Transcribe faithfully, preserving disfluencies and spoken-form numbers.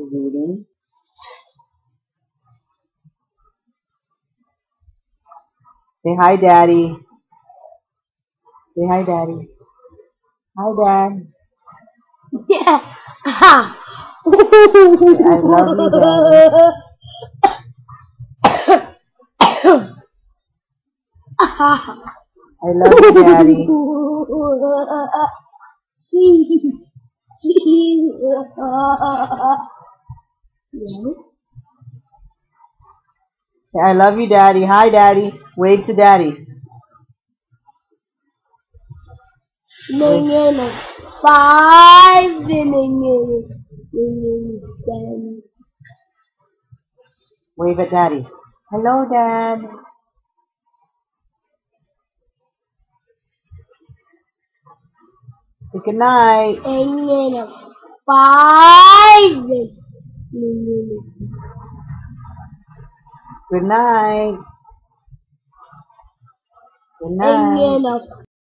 He's eating. Say hi, Daddy. Say hi, Daddy. Hi, Dad. Yeah. Say, I love you, Daddy. I love you, Daddy. Say, I love you, Daddy. Hi, Daddy. Wave to Daddy. Wave. Five minutes. Wave at Daddy. Hello, Dad. Say good night. Five minutes. Good night. Good night.